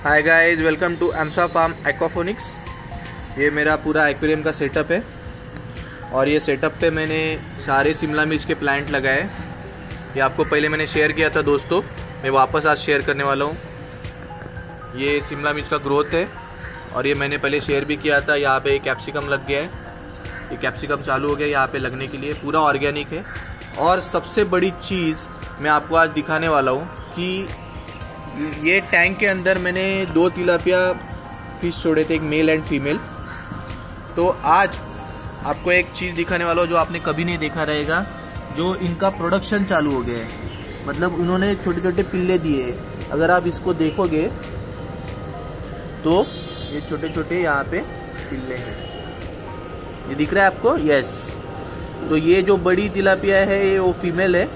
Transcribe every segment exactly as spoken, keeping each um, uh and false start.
Hi guys, welcome to Emsa farm aquaponics. ये मेरा पूरा एक्वेरियम का सेटअप है और ये सेटअप पे मैंने सारे शिमला मिर्च के प्लांट लगाए। ये आपको पहले मैंने शेयर किया था दोस्तों, मैं वापस आज शेयर करने वाला हूँ। ये शिमला मिर्च का ग्रोथ है और ये मैंने पहले शेयर भी किया था। यहाँ पे कैप्सिकम लग गया है, ये कैप्सिकम चालू हो गया यहाँ पे लगने के लिए, पूरा ऑर्गेनिक है। और सबसे बड़ी चीज़ मैं आपको आज दिखाने वाला हूँ कि ये टैंक के अंदर मैंने दो तिलापिया फिश छोड़े थे, एक मेल एंड फीमेल। तो आज आपको एक चीज़ दिखाने वाला हूँ जो आपने कभी नहीं देखा रहेगा, जो इनका प्रोडक्शन चालू हो गया है। मतलब उन्होंने छोटे छोटे पिल्ले दिए। अगर आप इसको देखोगे तो ये छोटे छोटे यहाँ पे पिल्ले हैं, ये दिख रहा है आपको? यस। तो ये जो बड़ी तिलापिया है ये वो फीमेल है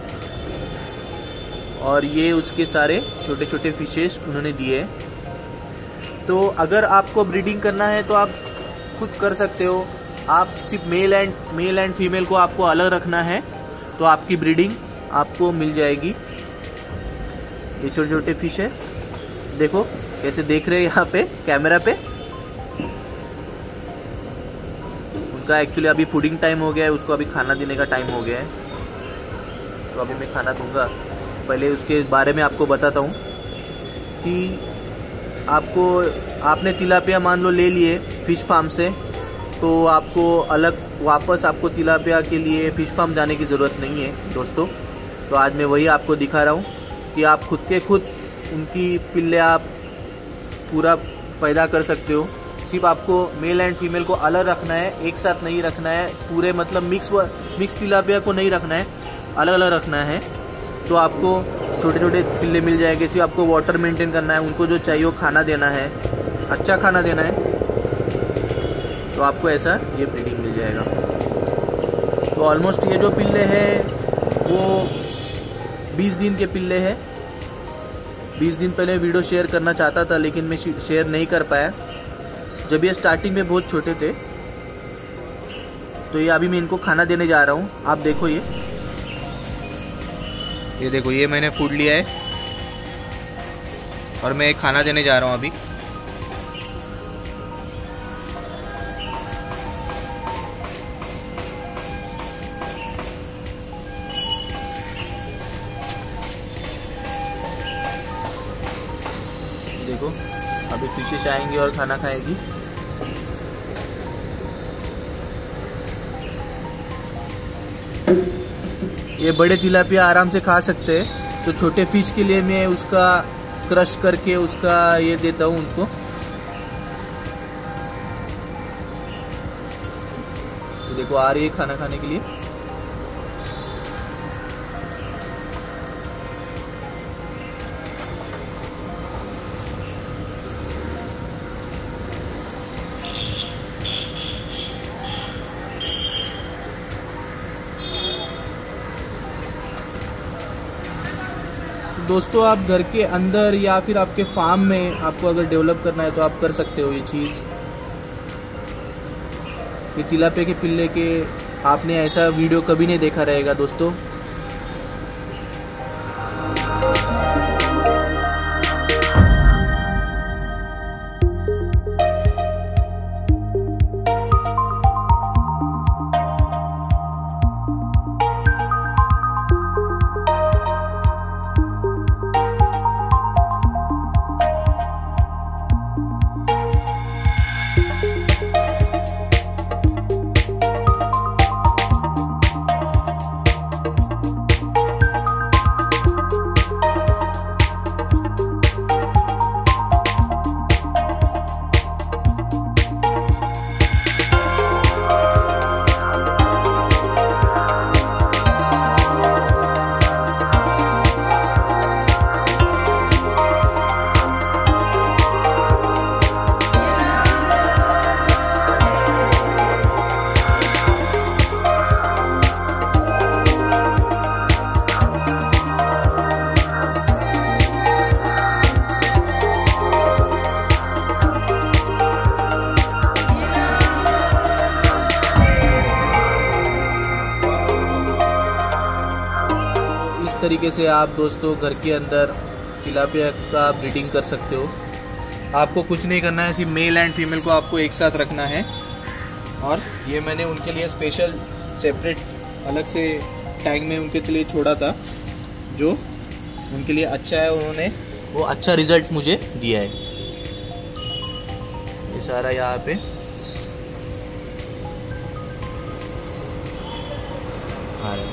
और ये उसके सारे छोटे छोटे फिशेस उन्होंने दिए। तो अगर आपको ब्रीडिंग करना है तो आप खुद कर सकते हो। आप सिर्फ male and male and female को आपको अलग रखना है तो आपकी ब्रीडिंग आपको मिल जाएगी। ये छोटे छोटे फिश है, देखो कैसे देख रहे हैं यहाँ पे कैमरा पे। उनका एक्चुअली अभी फूडिंग टाइम हो गया है, उसको अभी खाना देने का टाइम हो गया है, तो अभी मैं खाना दूंगा। पहले उसके बारे में आपको बताता हूँ कि आपको आपने तिलापिया मान लो ले लिए फ़िश फार्म से, तो आपको अलग वापस आपको तिलापिया के लिए फ़िश फार्म जाने की ज़रूरत नहीं है दोस्तों। तो आज मैं वही आपको दिखा रहा हूँ कि आप खुद के खुद उनकी पिल्ले आप पूरा पैदा कर सकते हो। सिर्फ आपको मेल एंड फीमेल को अलग रखना है, एक साथ नहीं रखना है। पूरे मतलब मिक्स मिक्स तिलापिया को नहीं रखना है, अलग अलग रखना है। तो आपको छोटे छोटे पिल्ले मिल जाएंगे। सिर्फ आपको वाटर मेंटेन करना है, उनको जो चाहिए वो खाना देना है, अच्छा खाना देना है, तो आपको ऐसा ये ब्रीडिंग मिल जाएगा। तो ऑलमोस्ट ये जो पिल्ले हैं वो बीस दिन के पिल्ले हैं। बीस दिन पहले वीडियो शेयर करना चाहता था लेकिन मैं शेयर नहीं कर पाया, जब ये स्टार्टिंग में बहुत छोटे थे। तो ये अभी मैं इनको खाना देने जा रहा हूँ। आप देखो ये ये देखो, ये मैंने फूड लिया है और मैं खाना देने जा रहा हूँ अभी। देखो अभी फिशेस आएंगी और खाना खाएगी। ये बड़े तिलापिया आराम से खा सकते हैं, तो छोटे फिश के लिए मैं उसका क्रश करके उसका ये देता हूँ उनको। तो देखो आ रही है खाना खाने के लिए। दोस्तों आप घर के अंदर या फिर आपके फार्म में आपको अगर डेवलप करना है तो आप कर सकते हो ये चीज़। ये तिलापिया के पिल्ले के आपने ऐसा वीडियो कभी नहीं देखा रहेगा दोस्तों। तरीके से आप दोस्तों घर के अंदर तिलापिया का ब्रीडिंग कर सकते हो। आपको कुछ नहीं करना है, सिर्फ मेल एंड फीमेल को आपको एक साथ रखना है। और ये मैंने उनके लिए स्पेशल सेपरेट अलग से टैंक में उनके लिए छोड़ा था, जो उनके लिए अच्छा है। उन्होंने वो अच्छा रिजल्ट मुझे दिया है। ये सारा यहाँ पे आ रहा है।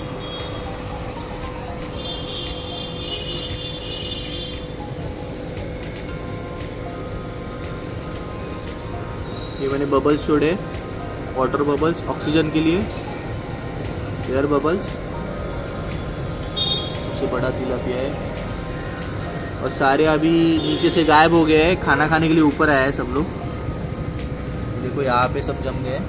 ये मैंने बबल्स छोड़े, वाटर बबल्स ऑक्सीजन के लिए, एयर बबल्स, सबसे बड़ा तिलापिया है। और सारे अभी नीचे से गायब हो गए हैं, खाना खाने के लिए ऊपर आया है सब लोग। देखो यहाँ पे सब जम गए।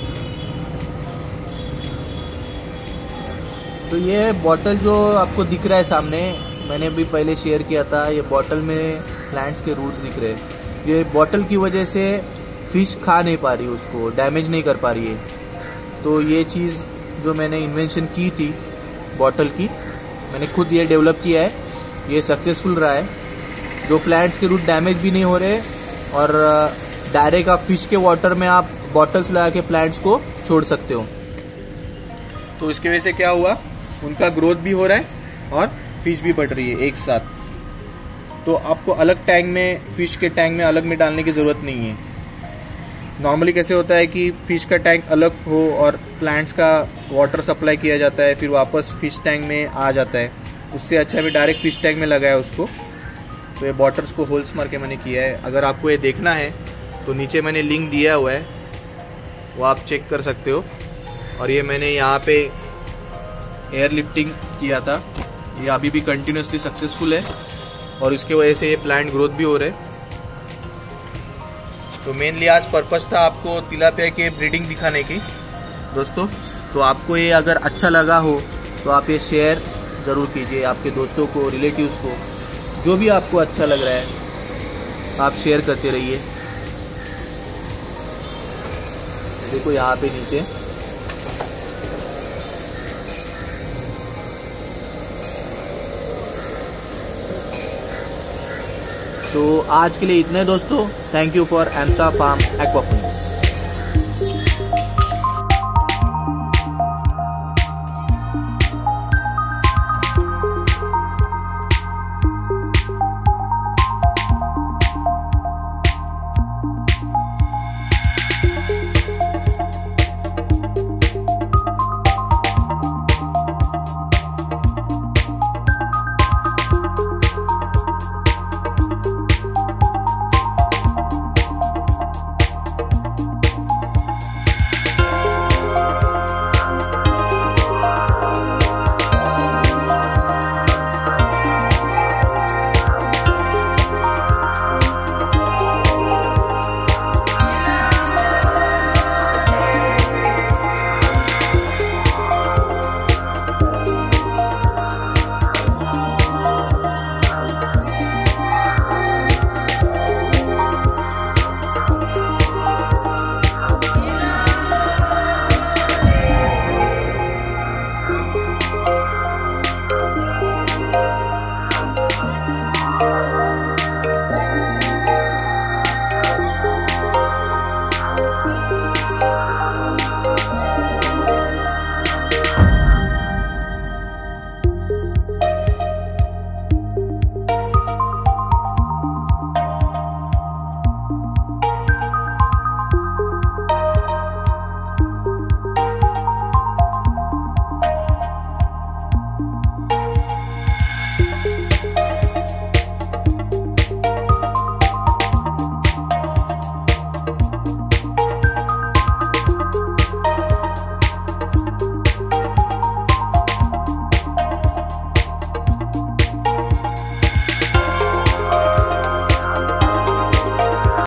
तो ये बॉटल जो आपको दिख रहा है सामने, मैंने भी पहले शेयर किया था, ये बॉटल में प्लांट्स के रूट्स दिख रहे हैं। ये बॉटल की वजह से फिश खा नहीं पा रही, उसको डैमेज नहीं कर पा रही है। तो ये चीज़ जो मैंने इन्वेंशन की थी बॉटल की, मैंने खुद ये डेवलप किया है, ये सक्सेसफुल रहा है। जो प्लांट्स के रूट डैमेज भी नहीं हो रहे और डायरेक्ट आप फिश के वाटर में आप बॉटल्स लगा के प्लांट्स को छोड़ सकते हो। तो इसकी वजह से क्या हुआ, उनका ग्रोथ भी हो रहा है और फिश भी बढ़ रही है एक साथ। तो आपको अलग टैंक में, फिश के टैंक में अलग में डालने की ज़रूरत नहीं है। नॉर्मली कैसे होता है कि फ़िश का टैंक अलग हो और प्लांट्स का वाटर सप्लाई किया जाता है, फिर वापस फ़िश टैंक में आ जाता है। उससे अच्छा भी डायरेक्ट फ़िश टैंक में लगाया उसको। तो ये बॉटल्स को होल्स मार के मैंने किया है। अगर आपको ये देखना है तो नीचे मैंने लिंक दिया हुआ है, वो आप चेक कर सकते हो। और ये मैंने यहाँ पे एयर लिफ्टिंग किया था, ये अभी भी कंटिन्यूसली सक्सेसफुल है और इसके वजह से ये प्लांट ग्रोथ भी हो रहे हैं। तो मेनली आज पर्पस था आपको तिलापिया के ब्रीडिंग दिखाने की दोस्तों। तो आपको ये अगर अच्छा लगा हो तो आप ये शेयर ज़रूर कीजिए आपके दोस्तों को, रिलेटिव्स को, जो भी आपको अच्छा लग रहा है आप शेयर करते रहिए। देखो यहाँ पे नीचे तो आज के लिए इतने दोस्तों। Thank you for Emsa farm aquaponics.